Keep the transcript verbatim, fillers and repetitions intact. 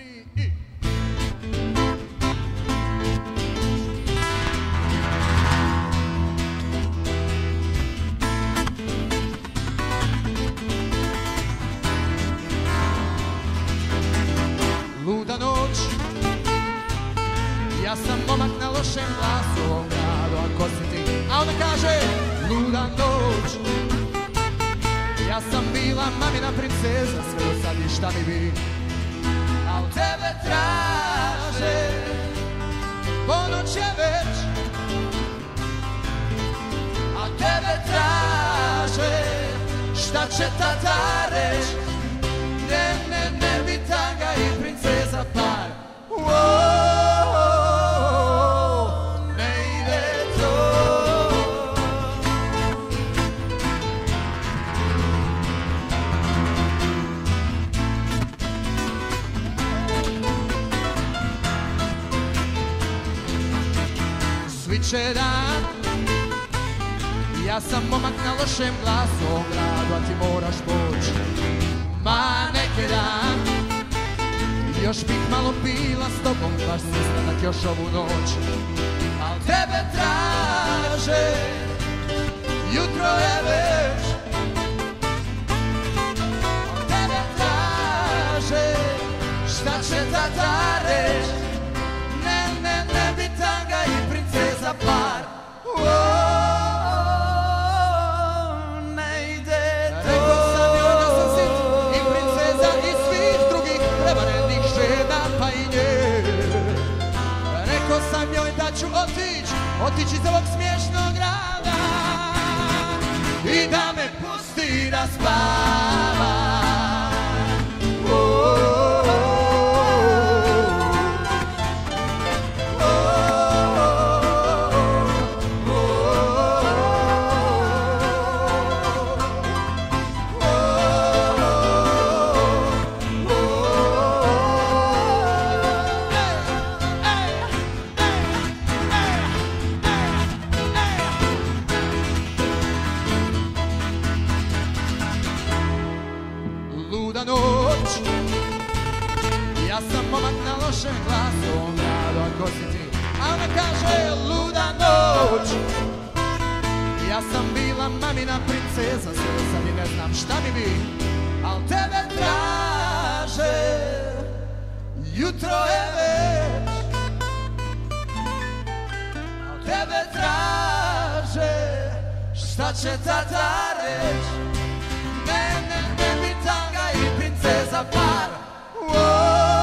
tri i... Luda noć, ja sam momak na lošem glasu u ovom gradu, ako si ti. A ona kaže, luda noć, ja sam bila mamina princeza, sve do sad i šta mi bi. Al tebe traže, ponoć je već, a tebe traže, šta će tata reć? Ne, ne, ne bi tanga i princeza par. Uooo, ne ide to. Sviće dan, ja sam momak na lošem glasu u ovom gradu, a ti moraš poći. Ma neki dan, još bih malo pila s tobom, baš sastanak još ovu noć. Al tebe traže, jutro je već. Al tebe traže, šta će tata reć? Ne, ne, ne bi tanga i princeza par. Ću otić, otić iz ovog smiješnog grada i da me pusti da spavam. Ja sam momak na lošem glasu u ovom gradu, ako si ti. A ona kaže, luda noć, ja sam bila mamina princeza, sve sad i ne znam šta mi bi. Al tebe traže, jutro je već. Al tebe traže, šta će tata reć? Ne, ne, ne bi tanga i princeza par. Whoa.